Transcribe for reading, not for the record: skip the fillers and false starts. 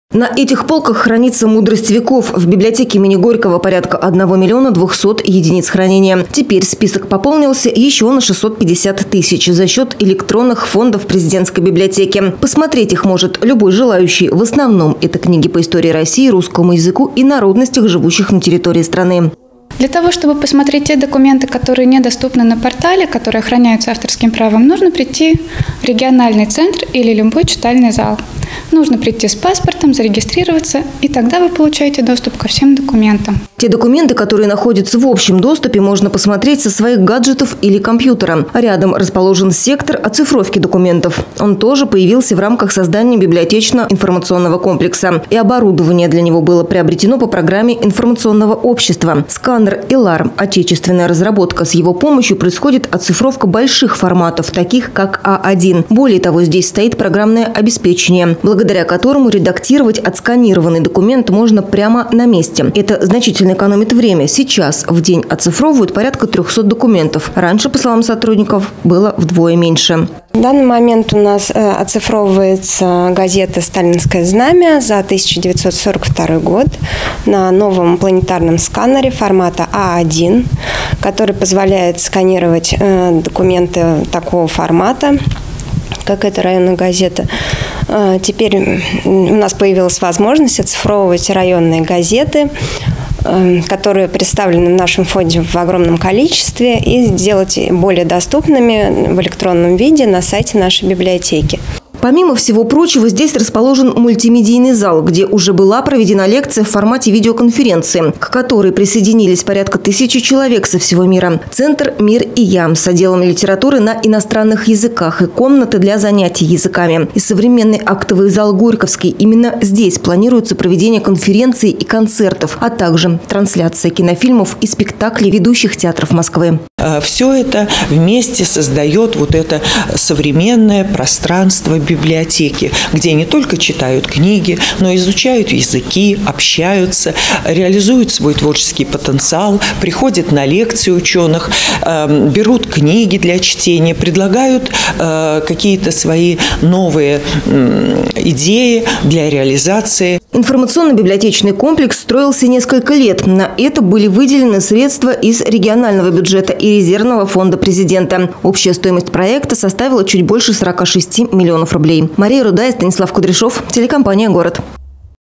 На этих полках хранится мудрость веков. В библиотеке имени Горького порядка 1 миллиона 200 единиц хранения. Теперь список пополнился еще на 650 тысяч за счет электронных фондов президентской библиотеки. Посмотреть их может любой желающий. В основном это книги по истории России, русскому языку и народностях, живущих на территории страны. Для того, чтобы посмотреть те документы, которые недоступны на портале, которые охраняются авторским правом, нужно прийти в региональный центр или любой читальный зал. Нужно прийти с паспортом, зарегистрироваться, и тогда вы получаете доступ ко всем документам. Те документы, которые находятся в общем доступе, можно посмотреть со своих гаджетов или компьютера. Рядом расположен сектор оцифровки документов. Он тоже появился в рамках создания библиотечно-информационного комплекса. И оборудование для него было приобретено по программе информационного общества. Сканер ИЛАР – отечественная разработка. С его помощью происходит оцифровка больших форматов, таких как А1. Более того, здесь стоит программное обеспечение, благодаря которому редактировать отсканированный документ можно прямо на месте. Это значительно экономит время. Сейчас в день оцифровывают порядка 300 документов. Раньше, по словам сотрудников, было вдвое меньше. В данный момент у нас оцифровывается газета «Сталинское знамя» за 1942 год на новом планетарном сканере формата А1, который позволяет сканировать документы такого формата, как эта районная газета. Теперь у нас появилась возможность оцифровывать районные газеты, которые представлены в нашем фонде в огромном количестве, и сделать более доступными в электронном виде на сайте нашей библиотеки. Помимо всего прочего, здесь расположен мультимедийный зал, где уже была проведена лекция в формате видеоконференции, к которой присоединились порядка 1000 человек со всего мира. Центр «Мир и я» с отделом литературы на иностранных языках и комнаты для занятий языками. И современный актовый зал Горьковский. Именно здесь планируется проведение конференций и концертов, а также трансляция кинофильмов и спектаклей ведущих театров Москвы. Все это вместе создает вот это современное пространство библиотеки, где не только читают книги, но и изучают языки, общаются, реализуют свой творческий потенциал, приходят на лекции ученых, берут книги для чтения, предлагают какие-то свои новые идеи для реализации. Информационно-библиотечный комплекс строился несколько лет. На это были выделены средства из регионального бюджета и резервного фонда президента. Общая стоимость проекта составила чуть больше 46 миллионов рублей. Мария Рудая, Станислав Кудряшов, телекомпания «Город».